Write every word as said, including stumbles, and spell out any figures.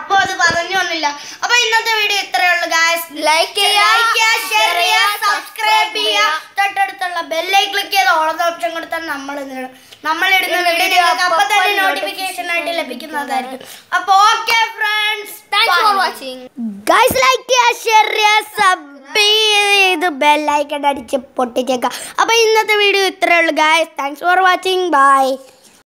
അപ്പോൾ അത് പറഞ്ഞൊന്നുമില്ല. അപ്പോൾ ഇന്നത്തെ വീഡിയോ ഇത്രയേ ഉള്ളൂ ഗായ്സ്. ലൈക്ക് ചെയ്യുക, ഷെയർ ചെയ്യുക, സബ്സ്ക്രൈബ് ചെയ്യുക, തൊട്ടടുത്തുള്ള ബെല്ലൈക്കൺ ക്ലിക്ക് ചെയ്ത് ഓൾ ഓപ്ഷൻ കൊടുത്താൽ നമ്മൾ നമ്മൾ ഇടുന്ന വീഡിയോ അപ്പോൾ തന്നെ നോട്ടിഫിക്കേഷൻ ആയിട്ട് ലഭിക്കുന്നതായിരിക്കും. അപ്പോൾ okay friends, thanks for watching. Guys like ചെയ്യുക, ഷെയർ ചെയ്യുക, സബ് ചെയ്ത് ബെല്ലൈക്കൺ അടിച്ച് പൊട്ടിച്ചേക്കാം. അപ്പോൾ ഇന്നത്തെ വീഡിയോ ഇത്രയേ ഉള്ളൂ guys. Thanks for watching. By.